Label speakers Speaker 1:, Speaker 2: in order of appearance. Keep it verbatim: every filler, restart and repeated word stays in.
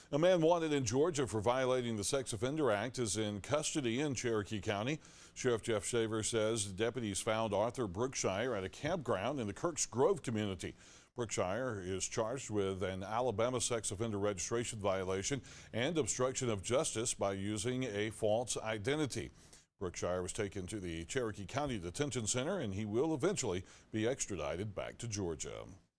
Speaker 1: A man wanted in Georgia for violating the Sex Offender Act is in custody in Cherokee County. Sheriff Jeff Shaver says deputies found Arthur Brookshire at a campground in the Kirks Grove community. Brookshire is charged with an Alabama sex offender registration violation and obstruction of justice by using a false identity. Brookshire was taken to the Cherokee County Detention Center, and he will eventually be extradited back to Georgia.